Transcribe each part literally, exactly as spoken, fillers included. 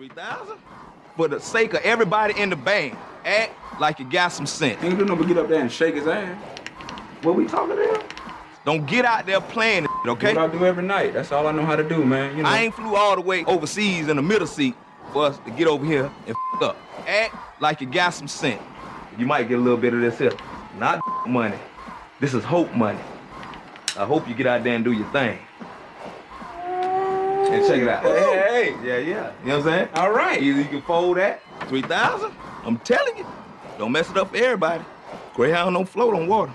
three thousand? For the sake of everybody in the band, act like you got some sense. Ain't gonna do no but get up there and shake his ass. What we talking about? Don't get out there playing, okay? What I do every night. That's all I know how to do, man. You know. I ain't flew all the way overseas in the middle seat for us to get over here and f up. Act like you got some sense. You might get a little bit of this here. Not money. This is hope money. I hope you get out there and do your thing. And check it out. Hey, hey, hey. Yeah, yeah. You know what I'm saying? All right. Either you can fold that, three thousand. I'm telling you. Don't mess it up for everybody. Greyhound don't float on water.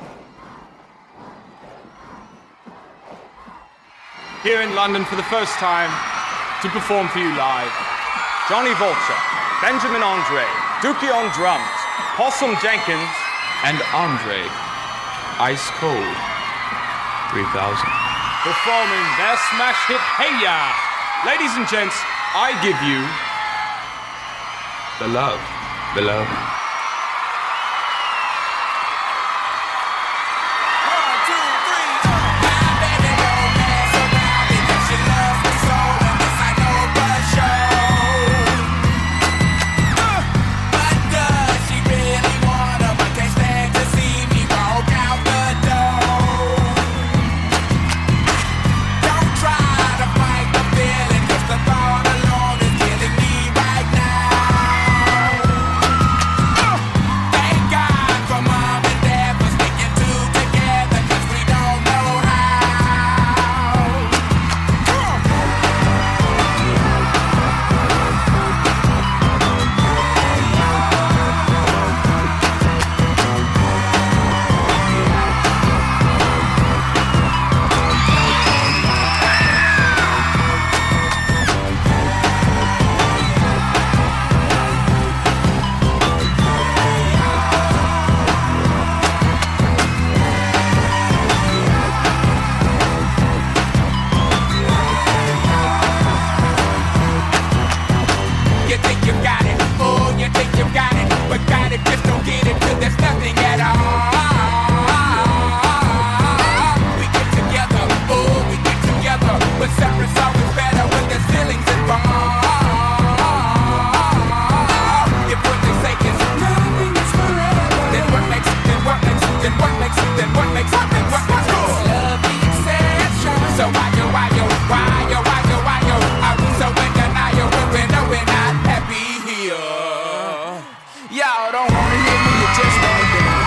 Here in London for the first time to perform for you live, Johnny Vulture, Benjamin Andre, Dookie on drums, Possum Jenkins, and Andre Ice Cold three thousand. Performing their smash hit, Hey Ya! Ladies and gents, I give you the love, the love. Y'all don't wanna hear me, you just wanna dance.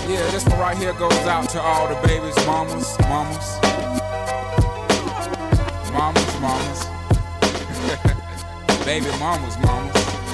Yeah, this one right here goes out to all the babies, mamas, mamas. Mamas, mamas. Baby mamas, mamas.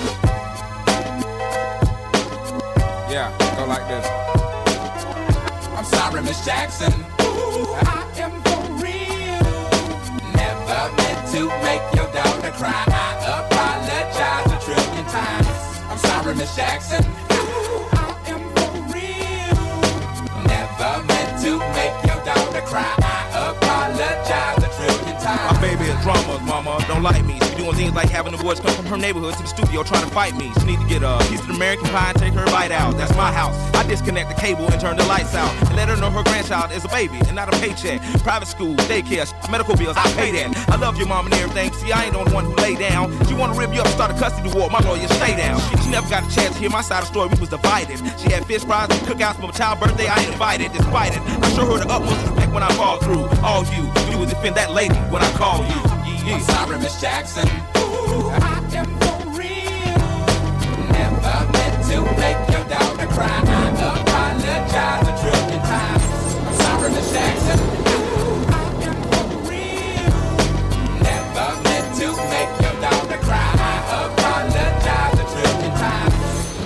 Yeah, go like this. I'm sorry, Miss Jackson. Ooh, I am for real. Never meant to make your daughter cry. I apologize a trillion times. I'm sorry, Miss Jackson. Ooh, I am for real. Never meant to make your daughter cry. I apologize a trillion times. My baby is drama, mama, don't like me. She doing things like having the boys come from her neighborhood to the studio trying to fight me. She need to get a piece of American pie and take her bite out. That's my house. I disconnect the cable and turn the lights out and let her know her grandchild is a baby and not a paycheck. Private school, daycare, medical bills, I pay that. I love your mom and everything. See, I ain't the only one who lay down. She wanna rip you up and start a custody war. My lawyer, stay down. She never got a chance to hear my side of the story. We was divided. She had fish fries and cookouts for my child's birthday. I ain't invited, despite it. I show her the utmost respect when I fall through. All you do is defend that lady when I call you. I'm sorry, Miss Jackson. Ooh, I am for real. Never meant to make your daughter cry. I apologize a trillion times. I'm sorry, Miss Jackson. Ooh, I am for real. Never meant to make your daughter cry. I apologize a trillion times.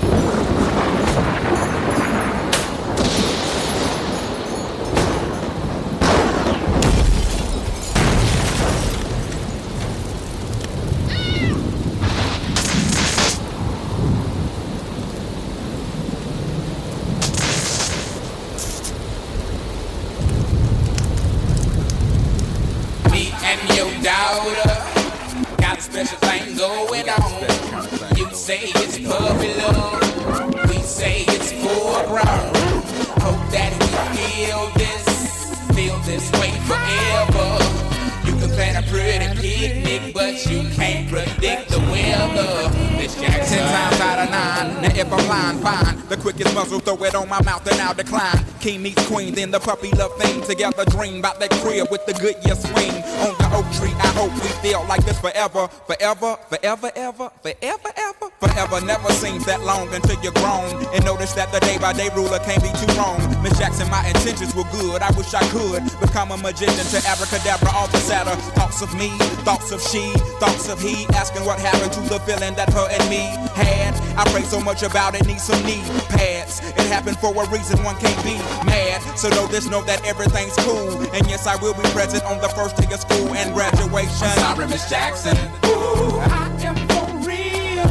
Daughter, got a special thing going on. You say it's puppy love, we say it's full grown. Hope that we feel this, feel this way forever. You can plan a pretty picnic, but you can't predict the weather. Miss Jackson. Ten times out of nine, now if I'm lying, fine. The quickest muzzle, throw it on my mouth and I'll decline. King meets queen, then the puppy love thing. Together dream about that crib with the good year swing. On the oak tree, I hope we feel like this forever. Forever, forever, ever, forever, ever. Forever never seems that long until you're grown. And notice that the day by day ruler can't be too wrong. Miss Jackson, my intentions were good. I wish I could become a magician to abracadabra all the sadder. Thoughts of me, thoughts of she, thoughts of he. Asking what happened to the feeling that her and me had. I pray so much about it, need some knee pads. It happened for a reason, one can't be mad. So know this, know that everything's cool. And yes, I will be present on the first day of school and graduation. I'm sorry, Miss Jackson. Ooh, I am for real.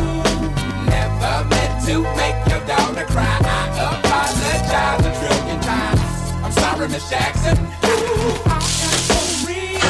Never meant to make your daughter cry. I apologize a trillion times. I'm sorry, Miss Jackson. Ooh, I am for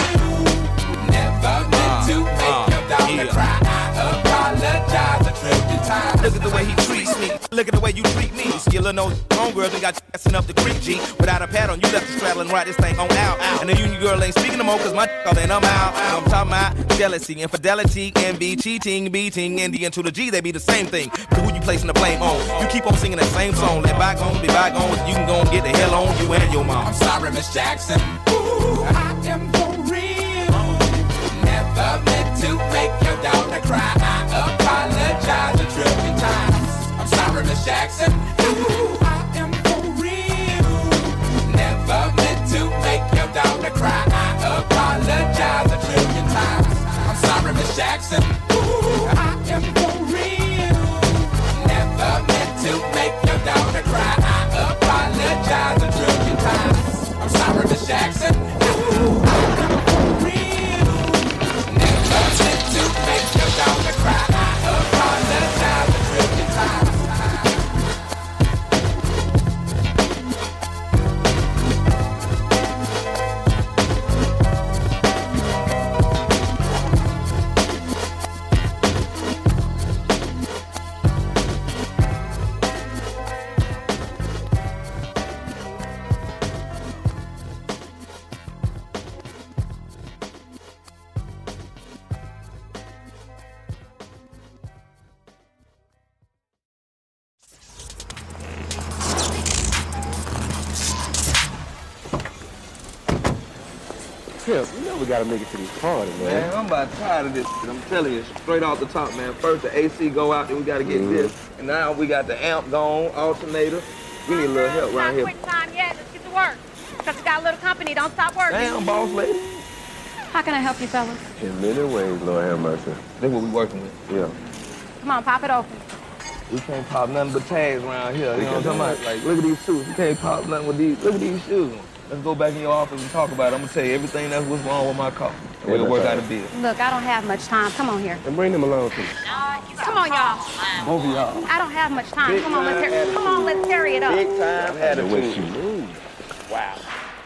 real. Never meant to make your daughter yeah. cry. I apologize a trillion times. Look at the way he treats me. Look at the way you treat me. Skillin' those homegirls and got you assin' up the creek, G. Without a pad on, you left the straddle and ride this thing on out. And the union girl ain't speaking no more, cause my all then I'm out. I'm talking about jealousy, infidelity, envy, cheating, beating, and the N to the G, they be the same thing. But who you placing the blame on? You keep on singing that same song. Let bygones be bygones, you can go and get the hell on you and your mom. I'm sorry, Miss Jackson. Ooh, I am for real. Never meant to make your daughter cry. I apologize a trillion times. I'm sorry, Miss Jackson. Ooh, I am for real. Never meant to make your daughter cry. I apologize a trillion times. I'm sorry, Miss Jackson. Ooh, I am for real. Never meant to make your daughter cry. I apologize a trillion times. I'm sorry, Miss Jackson. Ooh, I am for real. Never meant to make your daughter cry. I apologize a trillion times. Pimp, you know we gotta make it to this party, man. Man, I'm about tired of this shit. I'm telling you, straight off the top, man. First the A C go out, then we gotta get mm-hmm. this. And now we got the amp gone, alternator. We need a little help around here. Not quit time yet. Let's get to work. Because you got a little company. Don't stop working. Damn, boss lady. How can I help you, fellas? In many ways, Lord have mercy. That's what we working with. Yeah. Come on, pop it open. We can't pop nothing but tags around here. You know what I'm talking about? Like, look at these shoes. We can't pop nothing with these. Look at these shoes. Let's go back in your office and talk about it. I'm gonna tell you everything that's what's wrong with my car. And we'll work out a deal. Look, I don't have much time. Come on here. And bring them along, too. Come on, y'all. Both of y'all. I don't have much time. Come on, let's tear, come on, let's carry it up. Big time attitude. Wow.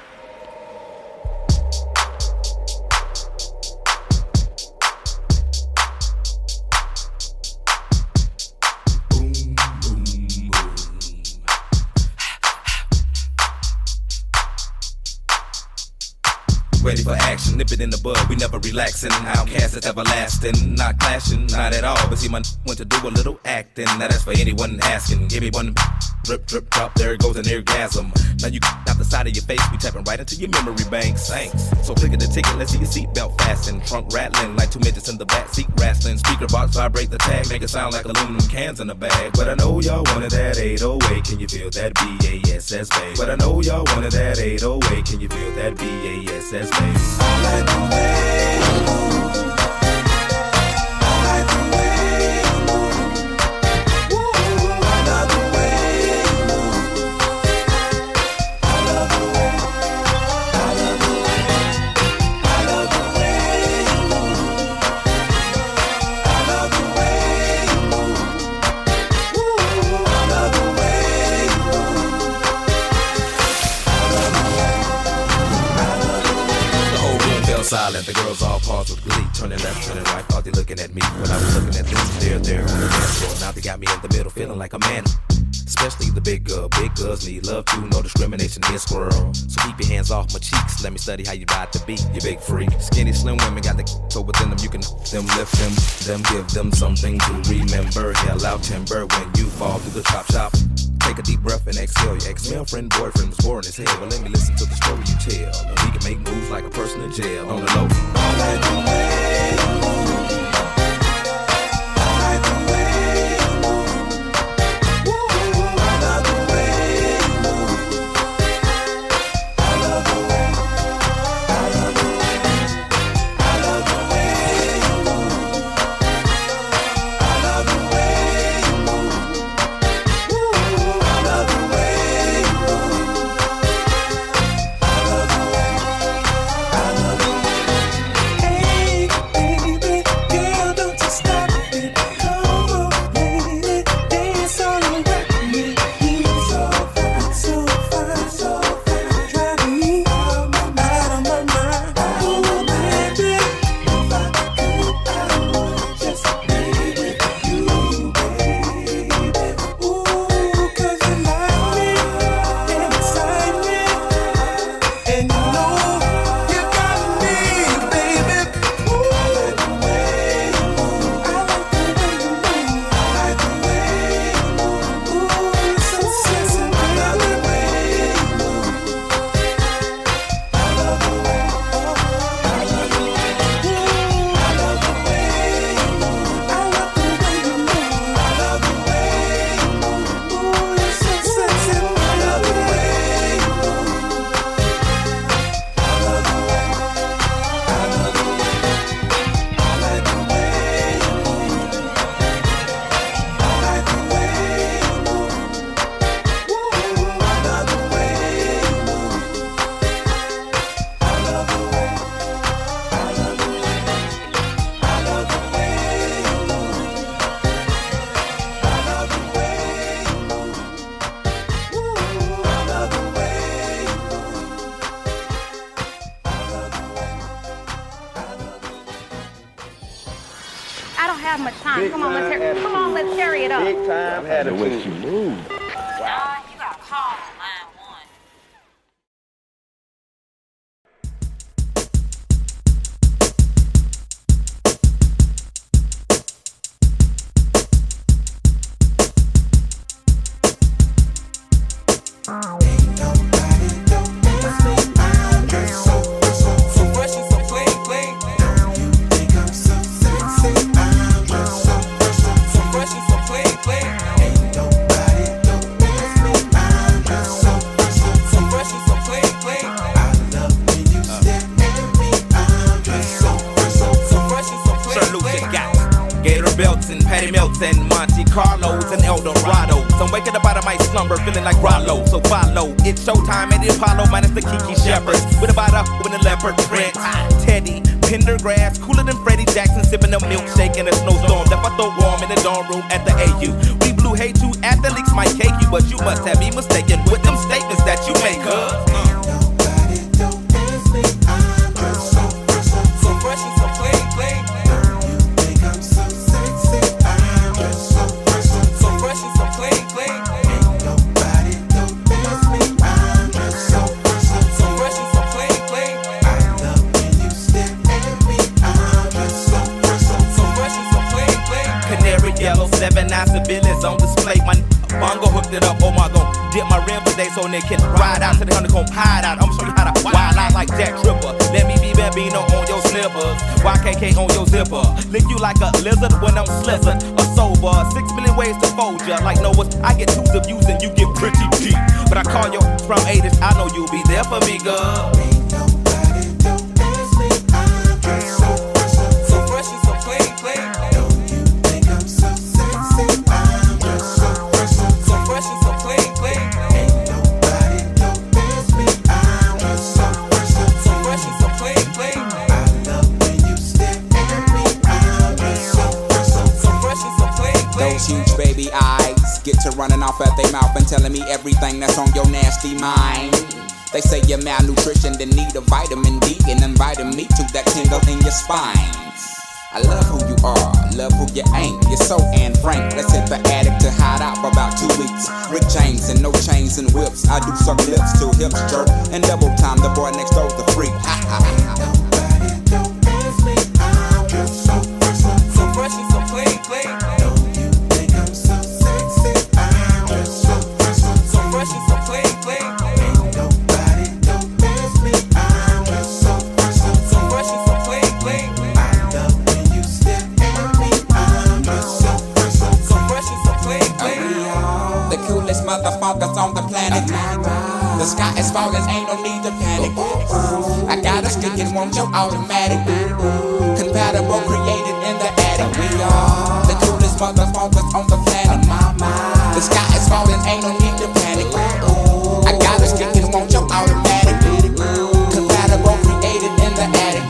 Ready for action, nip it in the bud, we never relaxing. Outcast is everlasting, not clashing, not at all. But see, my want to do a little acting. Now that's for anyone asking. Give me one drip, drip, drop, there it goes an orgasm. Now you out the side of your face, we tapping right into your memory bank. Thanks. So click at the ticket, let's see your seatbelt fasten. Trunk rattling like two midgets in the back seat wrestling. Speaker box vibrate the tag, make it sound like aluminum cans in a bag. But I know y'all wanted that eight oh eight, can you feel that B A S S bass? But I know y'all wanted that eight oh eight, can you feel that B A S S bass? I like the way you move. I like the way you move. Ooh, I love the way you move. I love the way, I love the way, I love the way you move. I love the way you move. Ooh, I love the way you move. I love the way, I love the way. Fell silent, the girls all paused with glee. Turning left, turning right, thought they looking at me. When I was looking at them, they're there on the dance floor. Now they got me in the middle, feeling like a man. Especially the big girl, big girls need love too. No discrimination here, squirrel. So keep your hands off my cheeks. Let me study how you ride the beat, you big freak. Skinny, slim women got the so within them. You can them lift them, them give them something to remember. Hell out timber when you fall through the chop shop. Take a deep breath and exhale. Your ex-girlfriend, boyfriend was boring as hell. Well, let me listen to the story you tell. And we can make moves like a person in jail. On the low. I like the way you move. I like the way you move. Ooh, I love the way you move. I love the way, I love the way, I love the way you move. I love the way you move. Ooh, I love the way you move. I love the way, I love the way. Hey, baby, girl, don't you stop it. Come on, lady, dance all around me. You're so fine, so fine, so fine, driving me out of my mind. Oh, baby, if I could, I would just be with you, baby. Ooh, 'cause you like me and excite me, and you know you got me, baby. Ooh, I like the way you move. I like the way you move. I like the way you move. Ooh, you're so sexy, baby. I love the way you move. I love the way, I love the way. Ooh, I love the way you move. I love the way you move. I love the way you move. Ooh, you're so sexy, baby. I love the way you move. I love the way, I love the way. I like the way you move. I like the way you move. Ooh, I love the way you move. I love the way, I love the way. I love the way you move. I love the way you move. Ooh, I love the way you move. I love the way, I love the way. I don't have much time. Come on, let's tear, come on, let's carry it up. Big time attitude. You move. John, you got a call on line one. So fresh and so clean, clean. You think I'm so sexy? I'm just so fresh, so fresh and so clean, clean. Ain't nobody don't miss me. I'm Eldorado. So I'm waking up out of my slumber, feeling like Rollo. So follow, it's showtime at the Apollo, minus the Kiki Shepherds. With about a with a leopard print. Teddy, Pendergrass, cooler than Freddie Jackson, sipping a milkshake in a snowstorm. Left I throw warm in the dorm room at the A U. We blew hay too, athletes might cake you, but you must have me mistaken with them statements that you make, huh? Civilians on display, my bongo hooked it up. Oh my god, dip my rim today so they can ride out to the honeycomb hideout. I'm show you how to wild out like Jack Tripper. Let me be Bambino on your slippers, Y K K on your zipper. Lick you like a lizard when I'm slizzard or sober. Six million ways to fold ya. Like Noah, I get twos of views and you get pretty deep. But I call you from eighties, I know you'll be there for me, girl. Huge baby eyes get to running off at their mouth and telling me everything that's on your nasty mind. They say you're malnutrition, then need a vitamin D, and inviting me to that tingle in your spine. I love who you are, love who you ain't. You're so Anne Frank. Let's hit the attic to hide out for about two weeks. Rick James and no chains and whips. I do suck lips till hips jerk and double time. The boy next door's the freak. Ha ha ha. So fresh and so clean, clean. Motherfuckers on the planet. The sky is falling, ain't no need to panic. I got a stick and want your automatic. Compatible, created in the attic. We are the coolest motherfuckers on the planet. The sky is falling, ain't no need to panic. I got a stick and want your automatic. Compatible, created in the attic.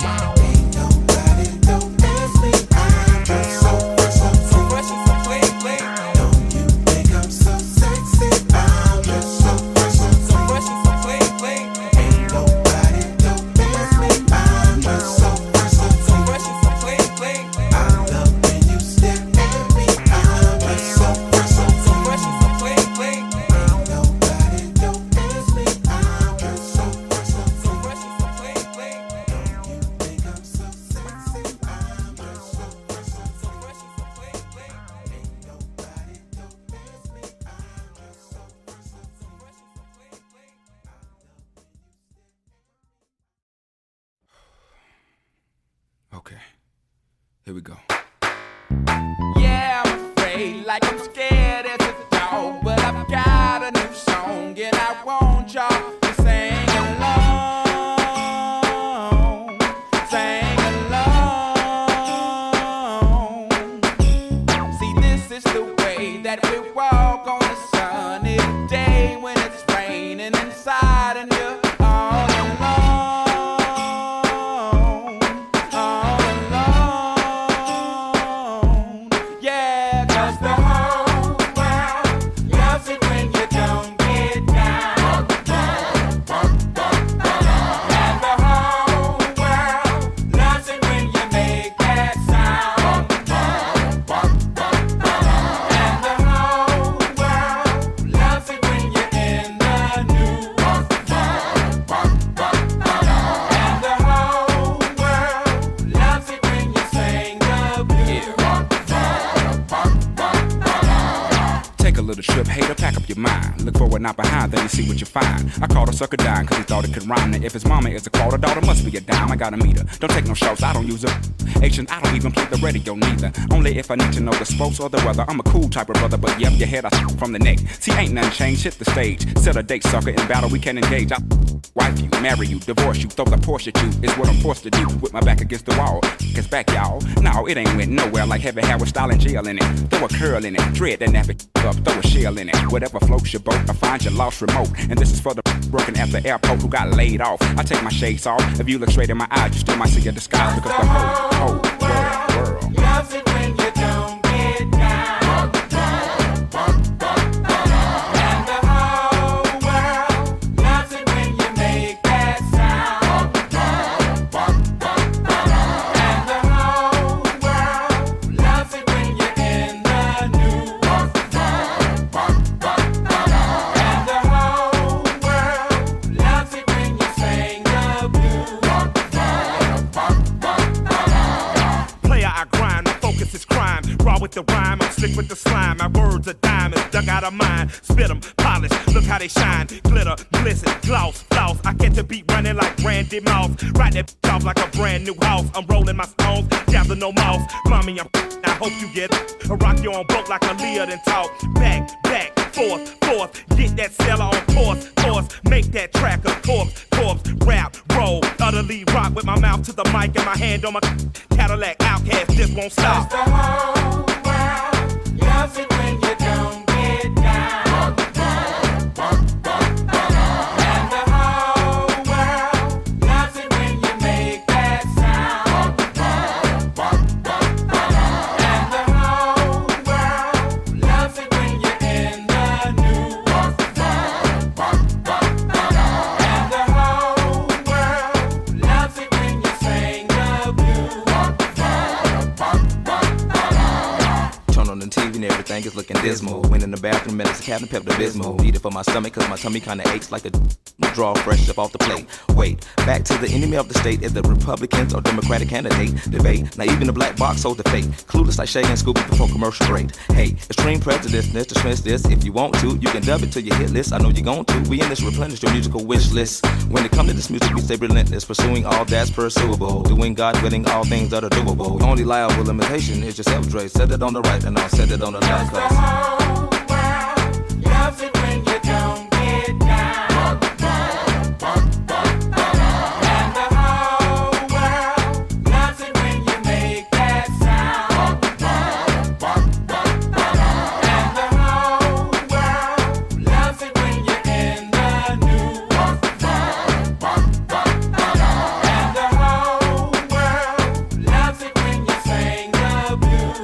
Okay, here we go. Yeah, I'm afraid, like I'm scared as a dog, but I've got a new song and I want y'all to sing along, sing along. See, this is the way that we walk on a sunny day when it's raining inside and you're all alone. trip, hater, pack up your mind. Look forward, not behind, then you see what you find. I called a sucker dime, cause he thought it could rhyme. Now if his mama is a quarter, daughter must be a dime. I got a meter, don't take no shots, I don't use a Asian, I don't even play the radio neither. Only if I need to know the sports or the weather. I'm a cool type of brother, but yep, your head I from the neck. See, ain't nothing changed, hit the stage. Set a date, sucker, in battle we can engage. I wife you, marry you, divorce you, throw the Porsche at you. Is what I'm forced to do, with my back against the wall. Cause back, y'all, no, it ain't went nowhere. Like heavy hair with style and jail in it. Throw a curl in it, dread that nappy up, throw a shell in it. Whatever floats your boat, I find your lost remote. And this is for the working at the airport who got laid off. I take my shades off, if you look straight in my eyes, you still might see a disguise. Because the whole, whole world, world loves it when you don't get down. And the whole world loves it when you make that sound. And the whole world loves it when you're in the news. And the whole world loves it when you sing the blues. Player, I grind, my focus is crime. Raw with the rhyme, I'm slick with the slime. My words are diamonds, dug out of mine. Spit them, polish, look how they shine. Glitter, glisten, gloss, floss. I catch a beat running like Randy Mouse. Ride that off like a brand new house. I'm rolling my stones, gather no mouse. Mommy, I'm I hope you get I rock you on boat like a Leah and talk. Back, back, forth, forth. Get that seller on course, course. Make that track a corpse, corpse. Rap, roll, utterly rock with my mouth to the mic and my hand on my Cadillac. Outcast just won't stop. The whole world loves it when you don't get down. And the whole world loves it when you make that sound. And the whole world loves it when you're in the news. And the whole world loves it when you sing the blues. Turn on the T V and everything is looking dismal. Went in the bathroom and it's a Captain Pepto-Bismol. Need it for my stomach cause my tummy kinda aches like a draw fresh up off the plate. Wait, back to the enemy of the state is the Republicans or Democratic candidate debate. Now even the black box holds the fate. Clueless like Shay and Scooby before commercial break. Hey, extreme prejudice, let's dismiss this. If you want to, you can dub it to your hit list. I know you're going to. We in this replenish your musical wish list. When it comes to this music, we stay relentless. Pursuing all that's pursuable. Doing God willing all things that are doable. The only liable limitation is yourself, Dre. Set it on the right and I'll set it on the left. The whole world loves it when you don't get down. And the whole world loves it when you make that sound. And the whole world loves it when you're in the news. And the whole world loves it when you sing the blues.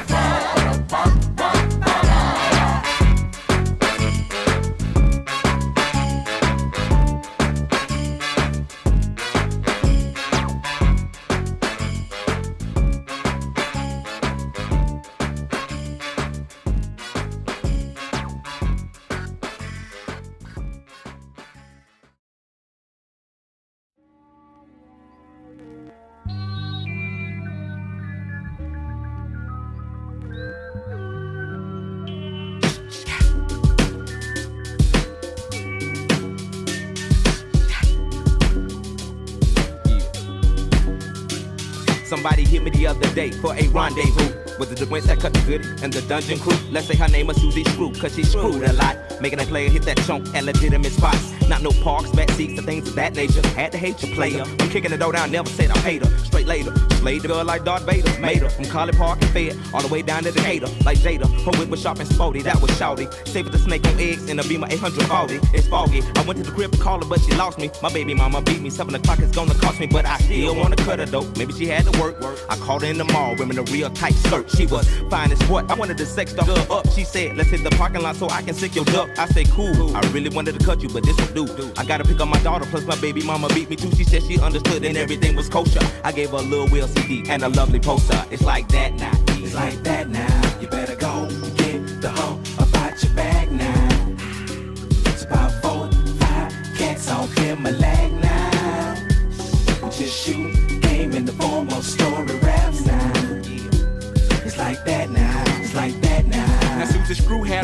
Somebody hit me the other day for a rendezvous. Was it the Wentz that cut the goodie and the dungeon crew? Let's say her name was Susie Screw, cause she screwed a lot. Making a player hit that chunk at legitimate spots. Not no parks, back seats, and things of that nature. Had to hate your player. I'm kicking the door down, never said I hate her. Straight later, slayed the girl like Darth Vader. Made her from College Park and Fed, all the way down to Decatur. Like Jada, her whip was sharp and sporty, that was shouty. Saved the snake on eggs in a Beamer eight forty. It's foggy, I went to the crib to call her, but she lost me. My baby mama beat me, seven o'clock is gonna cost me. But I still wanna cut her though, maybe she had to work. I called her in the mall, wearing a real tight skirt. She was fine as what, I wanted to sex the her up. She said, let's hit the parking lot so I can sick your duck. I say, cool, I really wanted to cut you, but this will do. I gotta pick up my daughter, plus my baby mama beat me too. She said she understood and everything was kosher. I gave her a little Will C D and a lovely poster. It's like that now, it's like that now. You better go get the hoe about your bag now. It's about four, five cats on him a lag now. We just shoot game in the form of story raps now. It's like that now, it's like that now. Now Susie Screw had a partner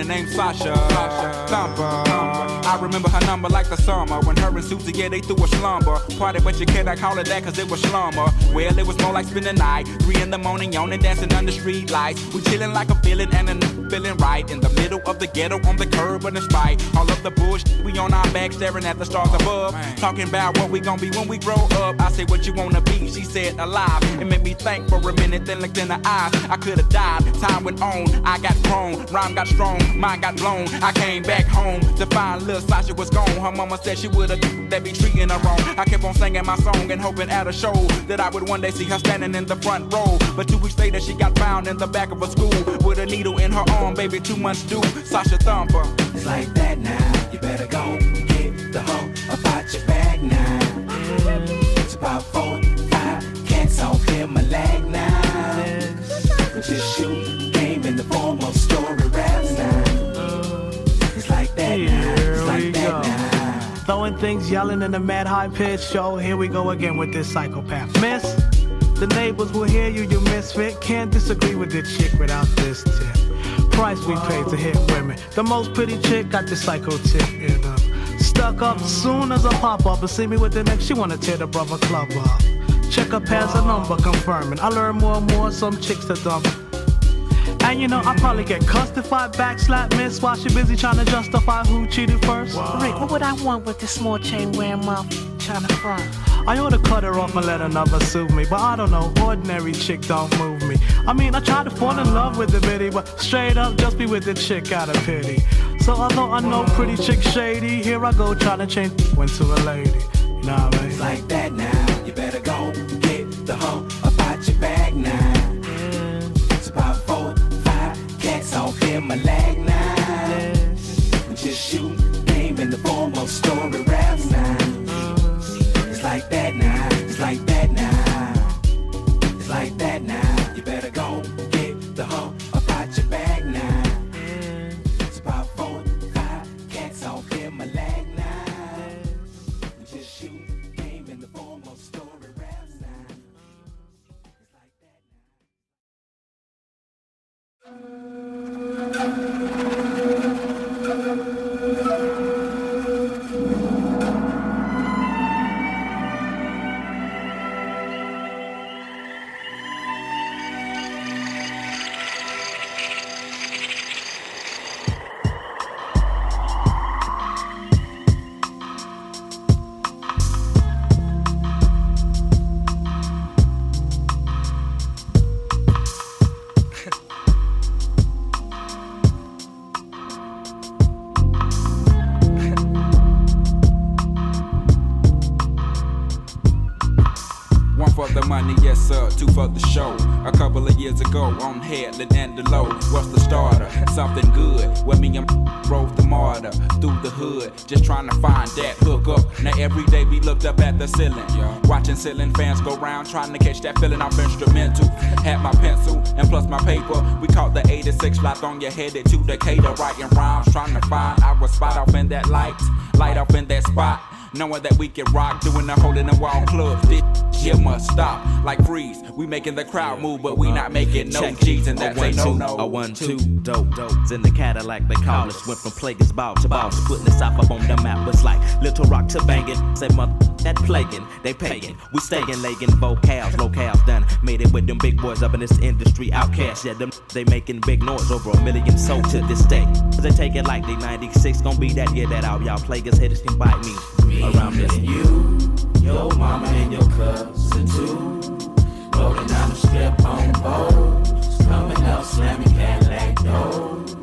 shorty named Sasha. Sasha. Thumper. I remember her number like the summer when her and Susie, yeah, they threw a slumber party, but you can't call it that cause it was slumber. Well, it was more like spending the night, three in the morning, yawning, dancing under street lights. We chilling like a villain and a n- feeling right in the middle of the ghetto on the curb, but in spite all of the bullshit, we on our back staring at the stars above, talking about what we gon' be when we grow up. I said, what you wanna be? She said, alive. It made me think for a minute, then looked in her eyes. I could've died. Time went on. I got grown. Rhyme got strong. Mind got blown. I came back home to find little Sasha was gone. Her mama said she would've that be treating her wrong. I kept on singing my song and hoping at a show that I would one day see her standing in the front row. But two weeks later, she got found in the back of a school with a needle in her arm. Baby, two months due. Sasha Thumper. It's like that now. You better go get the hoe about your bag now. It's about four, five cats off in my lag now. Just shoot game in the form of story raps now. It's like that now. It's like that now. Throwing things, yelling in a mad high pitch show. Here we go again with this psychopath. Miss, the neighbors will hear you, you misfit. Can't disagree with this chick without this tip. Price we pay to hit women. The most pretty chick got the psycho tip in her. Stuck up soon as I pop up and see me with the next. She wanna tear the brother club up. Check her pass a number confirming. I learn more and more, some chicks to dump. And you know, I probably get cussed if I backslap miss while she busy trying to justify who cheated first. Wow. Rick, what would I want with this small chain wearing mouth trying to front? I ought to cut her off and let another sue me, but I don't know, ordinary chick don't move me. I mean, I tried to fall in love with the bitty, but straight up just be with the chick out of pity. So although I know pretty chick shady, here I go trying to change went to a lady. Nah, man. It's like that now. You better go get the hoe about your bag now. It's about four, five cats off in my lag now. We just shoot game in the form of story raps now. It's like that now. It's like that now. It's like that now. You better go get the hoe about your bag now. It's about four, five cats off in my lag now. We just shoot game in the form of story raps now. It's like that two for the show. A couple of years ago on Headland and the Low. What's the starter? Something good. Where me and rode the martyr through the hood, just trying to find that hook up. Now every day we looked up at the ceiling, watching ceiling fans go round, trying to catch that feeling off instrumental. Had my pencil and plus my paper. We caught the eighty-six lot on your headed to Decatur, writing rhymes, trying to find our spot off in that light, light off in that spot. Knowing that we can rock, doing the hole in the wall club. This shit must stop, like freeze. We making the crowd move, but we not making no G's, and that's a no no. A one two dope dope in the Cadillac they call us. Went from Plague's ball to ball, putting the South up on the map. Was like Little Rock to banging. Say mother that plaguing, they paying. We staying legging vocals, locales done. Made it with them big boys up in this industry. Outcasts, yeah, them they making big noise over a million sold to this day. They take it like they ninety-six gon' be that year that out. Y'all Plague's haters can bite me. Me around this you, your mama and your cousin too. Rolling down the strip on boats, coming up slamming Cadillac doors.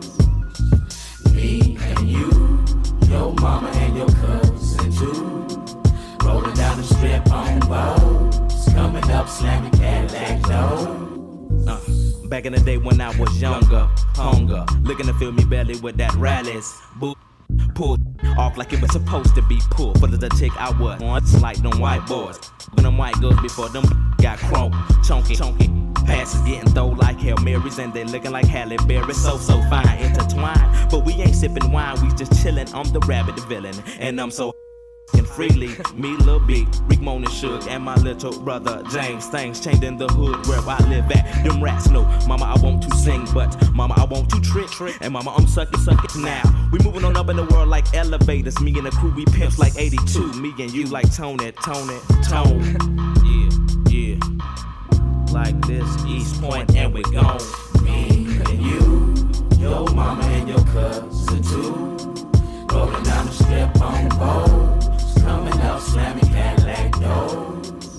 Me and you, your mama and your cousin too. Rolling down the strip on boats, coming up slamming Cadillac doors. Uh, back in the day when I was younger, hunger, looking to fill me belly with that rallies. Boo. Pulled off like it was supposed to be pulled. But as a chick I was once like them white boys. When them white girls before them got crunk, chunky, chunky. Passes getting though like Hail Marys and they looking like Halle Berry. So, so fine, intertwined. But we ain't sipping wine, we just chillin'. I'm the rabbit, the villain. And I'm so and freely. Me, Lil B, Rick Moan and Suge, and my little brother James. Things changed in the hood where I live at. Them rats know, mama, I want to sing, but mama, I want to trick, trick. And mama, I'm sucking, sucking now. We moving on up in the world like elevators. Me and the crew, we pimps like eighty-two. Me and you like Tony, Tony, Tone. Yeah, yeah. Like this East Point, and we gone. Me and you, your mama and your cousin too. Rolling down the strip on boats, coming up slamming Cadillac doors.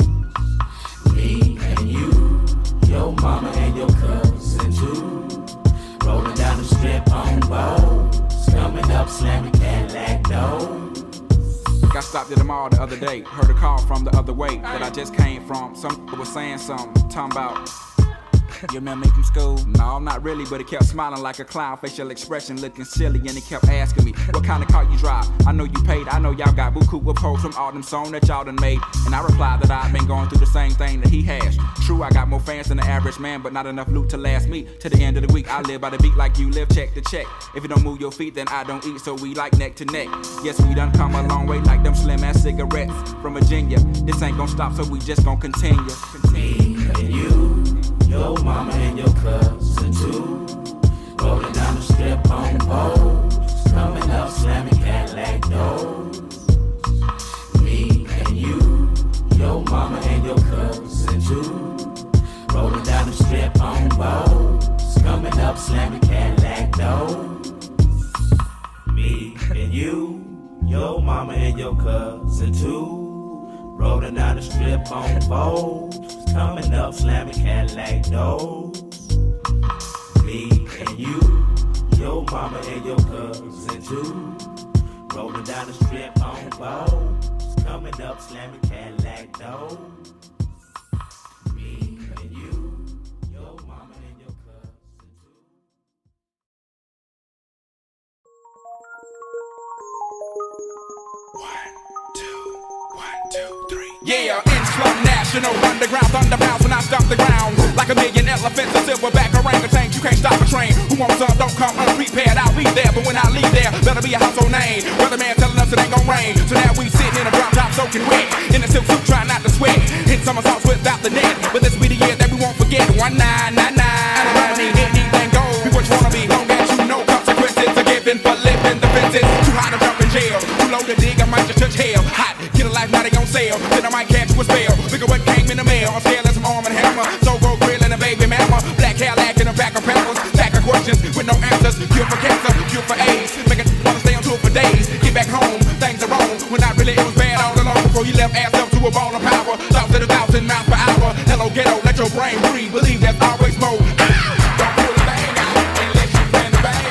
Me and you, your mama and your cousin too. Rolling down the strip on boats, coming up slamming Cadillac doors. Got stopped at the mall the other day. Heard a call from the other way that I just came from. Some was saying something, talking about, you remember me from school? No, not really, but he kept smiling like a clown, facial expression looking silly, and he kept asking me, what kind of car you drive? I know you paid, I know y'all got buku of hoes from all them songs that y'all done made. And I replied that I've been going through the same thing that he has. True, I got more fans than the average man, but not enough loot to last me to the end of the week. I live by the beat like you live, check to check. If you don't move your feet, then I don't eat, so we like neck to neck. Yes, we done come a long way like them slim ass cigarettes from Virginia. This ain't gonna stop, so we just gonna continue. Me and you, your mama and your cousin too. Rolling down the strip on boats, coming up slamming Cadillac doors. Me and you, your mama and your cousin too. Rolling down the strip on boats, coming up slamming Cadillac doors. Me and you, your mama and your cousin too. Rolling down the strip on boats, coming up slamming Cadillac doors. Me and you, your mama and your cousin too. Rolling down the strip on boats, coming up slamming Cadillac doors. Me and you, your mama and your cousin too. One, two, one, two, three. Yeah, Inslum National Underground Thunder bounce when I stomp the ground. Like a million elephants, a silverback orangutan. You can't stop a train. Who wants some? Don't come unprepared. I'll be there, but when I leave there, better be a household name. Weatherman telling us it ain't gon' rain. So now we sitting in a drop top soaking wet. In a silk suit trying not to sweat. Hit somersaults without the net. But this will be the year that we won't forget. One nine nine nine. Money, anything goes. Be what you wanna be. Long as you know consequences are given for living the fences. Too hot to jump in jail. Too low to dig, I might just touch hell. Hot, get a life, now they gon' sell. Then I might catch you a spell. Look at what came in the mail. I'm scared as some arm and hammer. So go grill and a baby mama. Black Cadillac in the back of peppers. Stack of questions with no answers. Cure for cancer, cure for AIDS. Make it wanna stay on tour for days. Get back home, things are wrong. When not really, it was bad all along. Before you left ass up to a ball of power. Thoughts at a thousand miles per hour. Hello ghetto, let your brain breathe. Believe there's always more. Don't pull the bang out unless you plan to bang.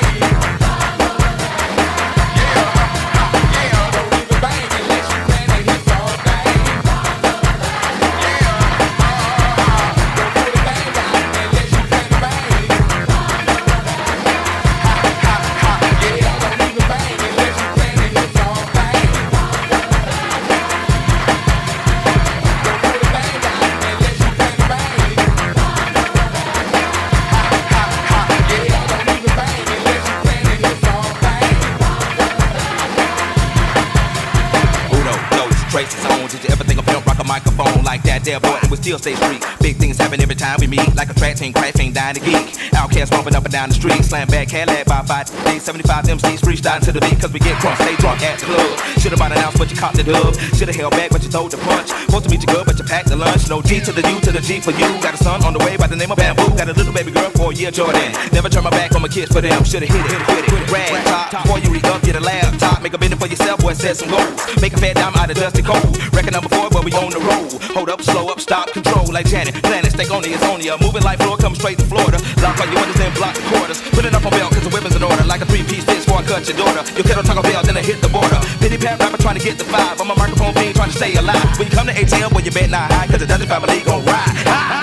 Microphone like that there boy, and we still stay street. Big things happen every time we meet, like a track team crash ain't dying to geek. Outcast bumping up and down the street, slam back Cadillac by five seventy-five M Cs freestyling to the beat, cause we get crunk, stay drunk at the club. Should've bought an ounce, but you caught the dub. Should've held back, but you throwed the punch. Supposed to meet you good, but you packed the lunch. No G to the U to the G for you. Got a son on the way by the name of Bamboo. Got a little baby girl for a year, Jordan. Never turn my back on my kids for them. Should've hit it, hit it, hit it. Rag top before you re-up, get a laptop. Make a bid for yourself, boy, set some goals. Make a fat dime out of dusty cold. Record number four, but we on the road. Hold up, slow up, stop, control like Janet. Planet, stay on the Azonia. Moving like floor, come straight to Florida. Lock on your windows and block the quarters. Put it up on belt, cause the weapon's in order. Like a three-piece fist before I cut your daughter. Your kettle Taco Bell, then I hit the border. Pity pat rapper trying to get the five. I'm a microphone fiend trying to stay alive. When you come to A T L, boy, you bet not high, cause the Dutch family gon' ride. Ha, ha.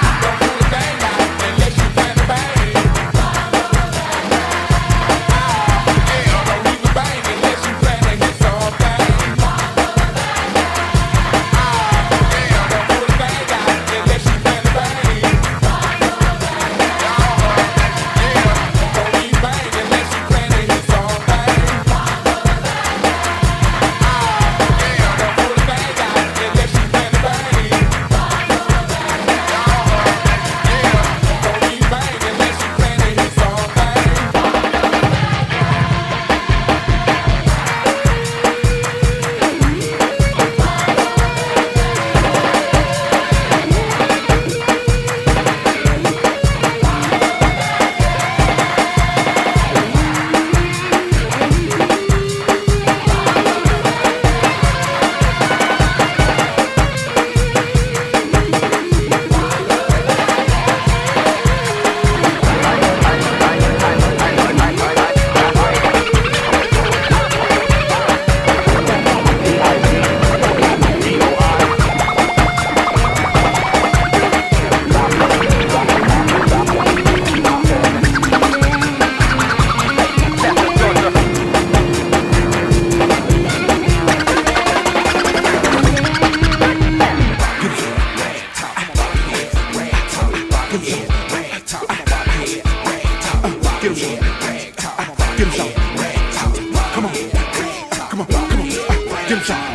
Dim shot.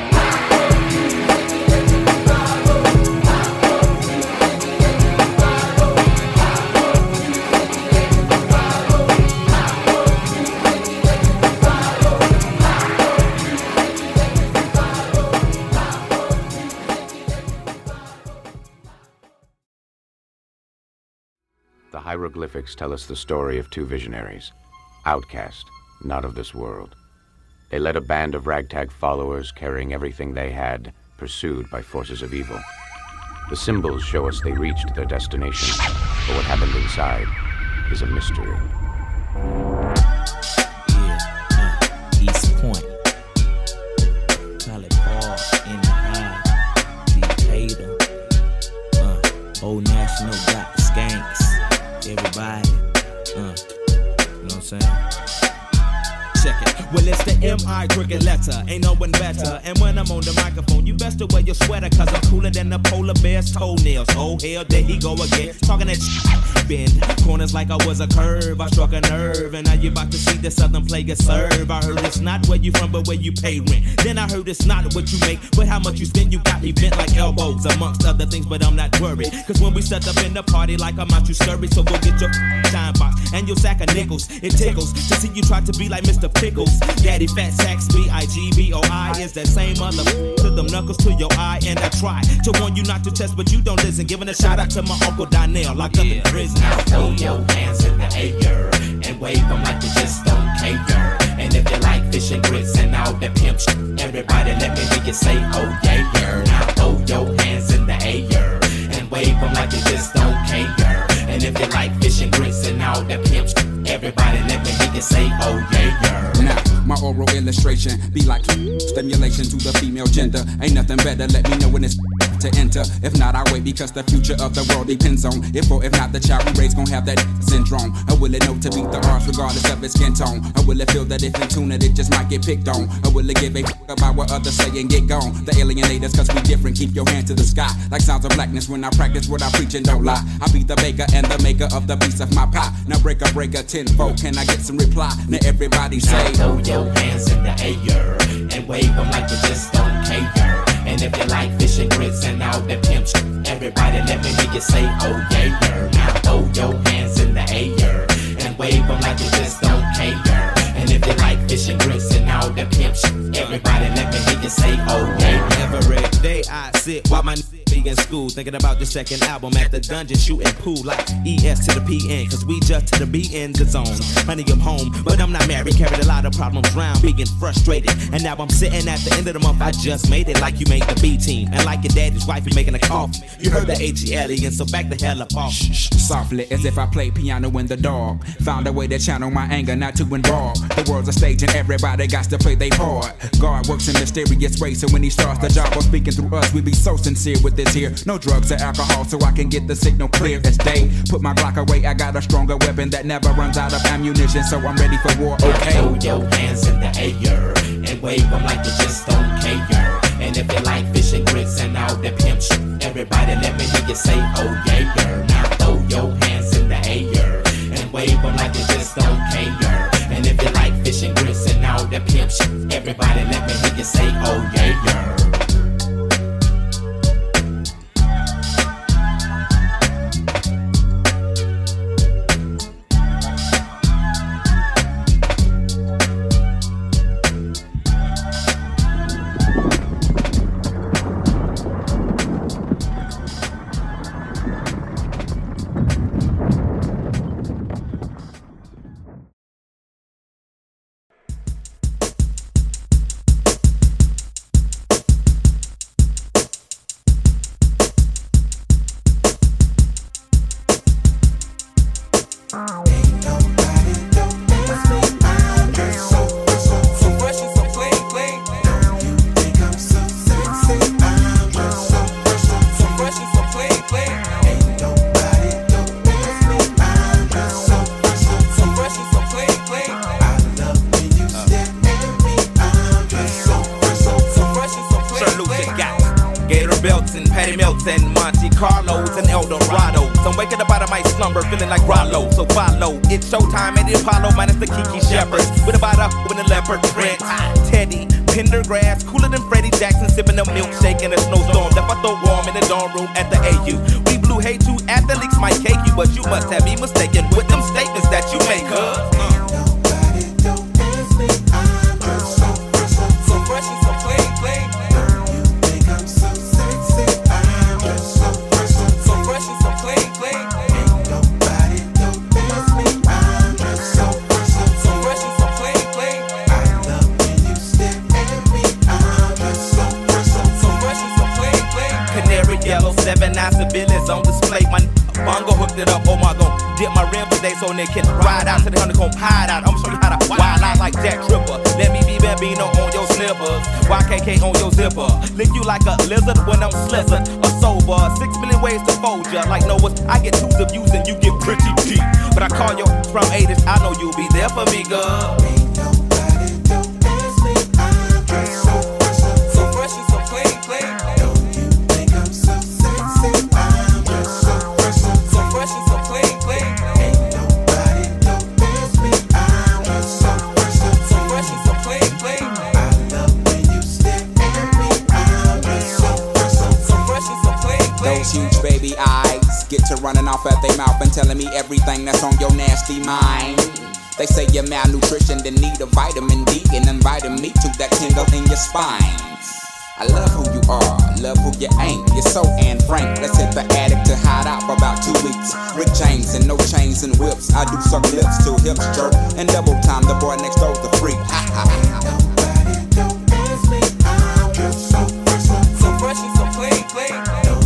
The hieroglyphics tell us the story of two visionaries, outcast, not of this world. They led a band of ragtag followers carrying everything they had, pursued by forces of evil. The symbols show us they reached their destination, but what happened inside is a mystery. Yeah, uh, East Point. Call it Paul in the high. Decatur. Uh, Old National got the skanks. Everybody, uh, you know what I'm saying? Check it. Well, it's the M I cricket letter, ain't no one better. And when I'm on the microphone, you best to wear your sweater, cause I'm cooler than the polar bear's toenails. Oh, hell, there he go again, talking that shit. Bend corners like I was a curve, I struck a nerve, and now you about to see the southern player serve. I heard it's not where you from, but where you pay rent. Then I heard it's not what you make, but how much you spend. You got me bent like elbows, amongst other things, but I'm not worried, cause when we set up in the party like I'm out, you scurry. So go get your shine box and your sack of nickels. It tickles to see you try to be like Mister Pickles. Daddy Fat Sacks, B I G B O I is that same other to them knuckles to your eye. And I try to warn you not to test, but you don't listen. Giving a shout out to my Uncle Donnell, locked up in prison. Now throw your hands in the air and wave them like you just don't care. And if you like fish and grits and all that pimp shit, everybody let me hear you say, oh yeah, yeah. Now throw your hands in the air and wave them like you just don't care. And if you like fish and grits and all that pimp shit, everybody let me hear you say, oh yeah, yeah. Now, my oral illustration be like stimulation to the female gender. Ain't nothing better, let me know when it's to enter. If not, I wait because the future of the world depends on if or if not the child we raise gon' have that syndrome. Or will it know to beat the odds regardless of its skin tone? Or will it feel that if in tune it, it just might get picked on? Or will it give a f about what others say and get gone? The alienators, cause we different, keep your hand to the sky. Like sounds of blackness when I practice what I preach and don't lie. I be the baker and the maker of the piece of my pie. Now break a breaker tenfold, can I get some reply? Now everybody say, throw your hands in the air and wave them like you just don't care. And if you like fish and grits and all that pimp shit, everybody let me hear you say, oh yeah, yeah. Now throw your hands in the air and wave them like you just don't care. And if you like fish and grits and all that pimp shit, everybody let me hear you say, oh yeah, yeah. Every day I sit while my be in school, thinking about the second album at the dungeon, shooting pool like E S to the P N, cause we just to the B in the zone. Honey, I'm home, but I'm not married, carried a lot of problems round, being frustrated. And now I'm sitting at the end of the month, I just made it like you made the B team. And like your daddy's wife, you making a coffee. You heard the H E L E, and so back the hell up off. Shh, shh, softly, as if I played piano in the dark. Found a way to channel my anger, not to involve. The world's a stage and everybody got to play their part. God works in mysterious ways, so when he starts the job of speaking through us, we be so sincere with this here. No drugs or alcohol, so I can get the signal clear as day. Put my Glock away, I got a stronger weapon that never runs out of ammunition, so I'm ready for war, okay? Throw your hands in the air and wave them like you just don't care. And if you like fish and grits and all that pimp shit, everybody let me hear you say, oh yeah, yeah. Now throw your hands in the air and wave them like you just don't care. And if you like fish and grits and all that pimp shit, everybody let me hear you say, oh yeah, yeah. Feeling like Rollo, so follow. It's showtime at the Apollo, minus the Kiki Shepherds. With about a with a leopard print. Teddy, Pendergrass, cooler than in a milkshake in a snowstorm. Left I throw warm in the dorm room at the A U. We blew hay too, athletes might cake you, but you must have me mistaken with them statements that you make, huh? Civilians on display, my bongo hooked it up. Oh my god, dip my rim today so they can ride out to the honeycomb hideout. I'm show you how to wild out like Jack Tripper. Let me be Bambino on your slippers, Y K K on your zipper. Lick you like a lizard when I'm slizzard or sober. Six million ways to fold ya. Like Noah's, I get twos of views and you get pretty deep. But I call you from eighties, I know you'll be there for me, girl. Huge baby eyes get to running off at their mouth and telling me everything that's on your nasty mind. They say you're malnutrition, then need a vitamin D, and inviting me to that tingle in your spine. I love who you are, love who you ain't. You're so Anne Frank. Let's hit the attic to hide out for about two weeks. Rick James and no chains and whips. I do suck lips till hips jerk and double time. The boy next door's the freak. Ha ha ha. So fresh and so clean, clean.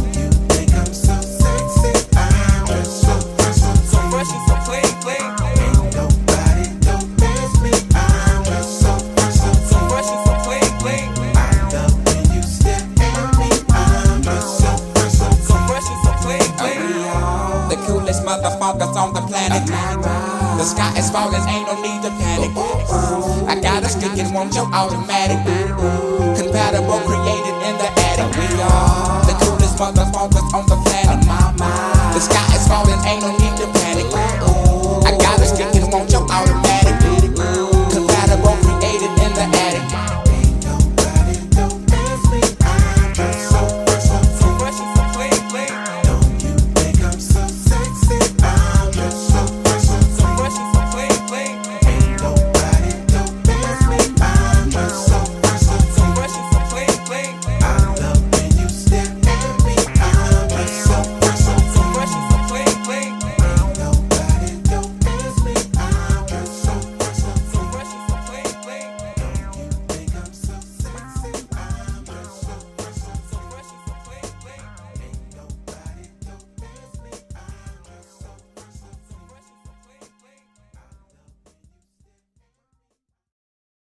Motherfuckers on the planet. The sky is falling, ain't no need to panic. I got a stick and want your automatic. Compatible, created in the